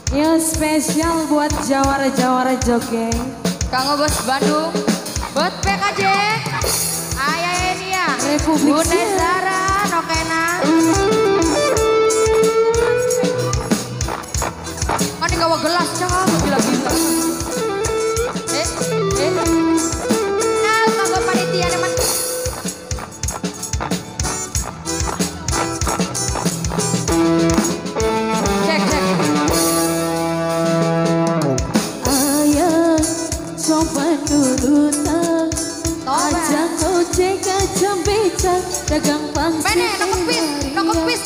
Yang spesial buat jawara-jawara jogging. Kanggo bos Bandung, buat PKJ, Ayah Enia, Republik Bunda Zara, Nokena. Kan gawa gelas cah, gila-gila. Kanggo panitia teman. Cek. Ayah, coba dulu tak. Ajak ojek aja becak, dagang pangsit. Mene, nokepis.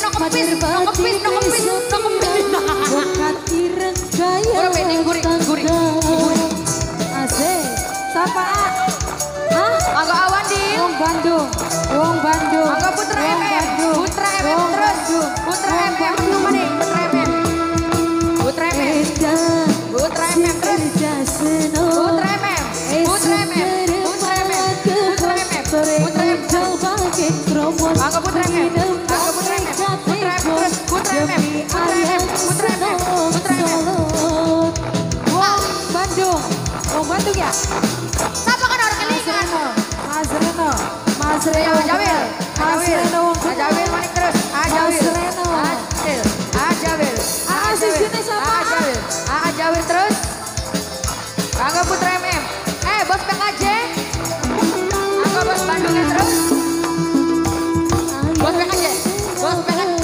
Bukat ireng gaya. Guri. Asik. Sapa? Hah? Anggo awan di. Wong Bandung. Anggo Putra MM. Putra MM terus. Putra MM kemana nih? Putra MM terus. Putra MM. Anggo Putra MM. Wong Bandung ya? Siapa kan orang kelingan? Mas Reno. Ajawil manik terus. Ajawil terus. Anggo Putra MM. Bos PKJ. Anggo bos Bandungnya terus. Bos PKJ. Bos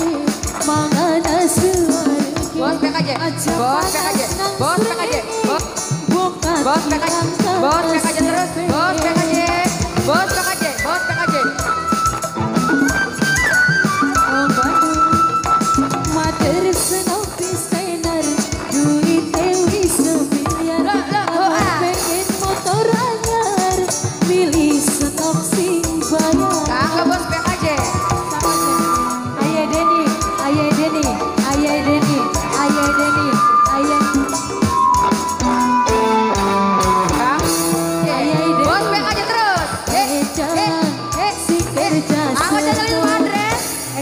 PKJ terus. Bos PKJ. Anggo bos PKJ. Bos PKJ terus. Anggo jadalin adres.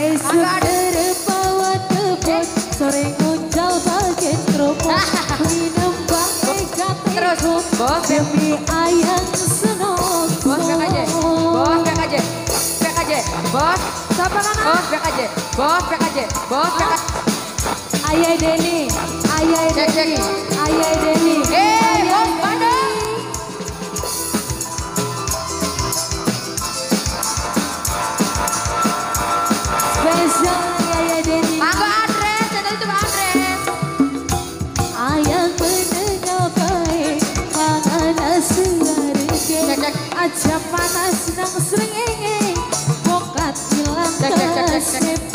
Sore nguncal bagian kerupuk minum Terus. Bos demi ayang senok. Bos PKJ. Bos. Siapa nana? Bos PKJ. Ayah Deni. Cek. Bos Bandung. Spesial Ayah Deni. Anggo adres, jadal itu adres. Ayang menengah baik, mangan segarike. Cek. Aja panas nang srengenge, bokat hilang Cek. KCP.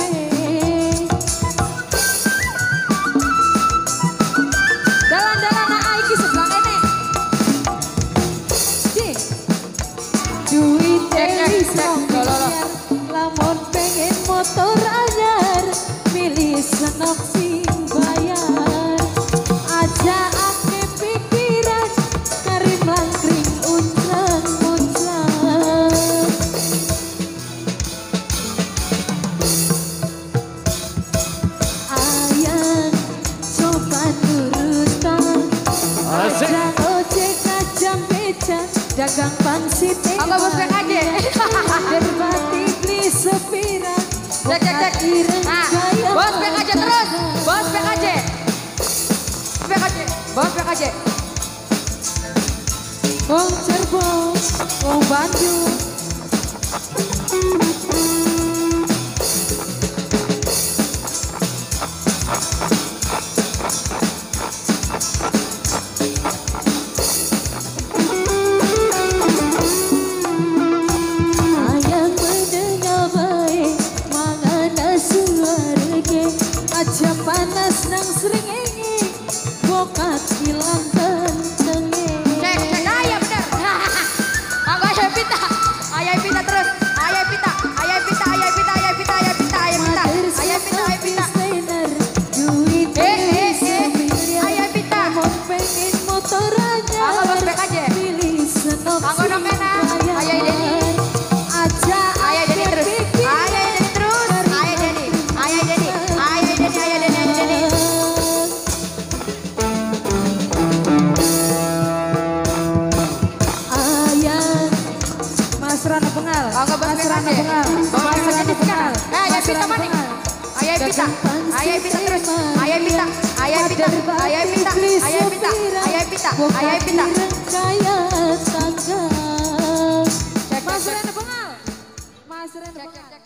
Dalan-dalan nak iki sebelah kene. Duit bisa miliar, lamun pengen motor anyar, milih senok sing bayar. Aja ake pikiran, karim langkring uncang-uncang. Ayang coba nurutan, ajak ojek aja becak, dagang pangsit. Anggo bos PKJ. Berbati beli sepiran. Cek. Bos PKJ terus. Bos PKJ. Wong Cirebon, wong Bandung. Ayang mendengar baik, mangan suaranya. Aja panas nang srengenge, bokat hilang tentenge. Cek. Ayah bener. Anggo Ayah Pita terus. Ayah Pita. Duit Ayah Pita. pengen motor aja. Anggo bos PKJ. Pilih senok Anggo Nokena. Ayah Deni. Aja Ayah Deni terus. Ayah Deni. Epita mana? Ayo Epita, ayo Epita terus. Ayo Epita, ayo Epita, ayo Epita, ayo Epita, ayo Epita, ayo Epita. Mas Rene Bengal. Mas Rene Bengal.